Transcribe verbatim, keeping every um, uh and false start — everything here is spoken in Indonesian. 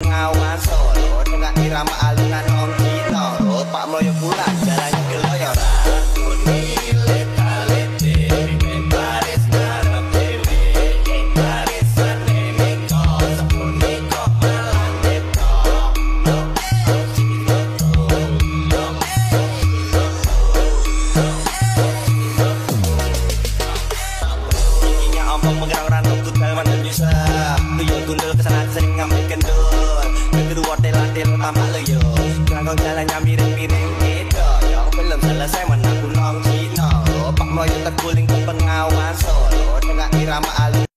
pengawas solo dengan irama alunan om Cino. Pak Mloyo pulang jalannya keloyoran. Kau jalannya miring-miring gitu, yang belum selesai mana pulang Cino. Pak Mloyo terguling ke pengawas solo dengan irama alun.